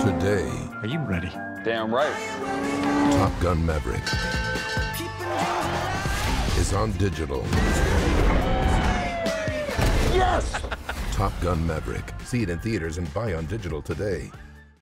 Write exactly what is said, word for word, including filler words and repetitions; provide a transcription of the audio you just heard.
Today. Are you ready? Damn right. Top Gun Maverick is on digital. Yes! Top Gun Maverick. See it in theaters and buy on digital today.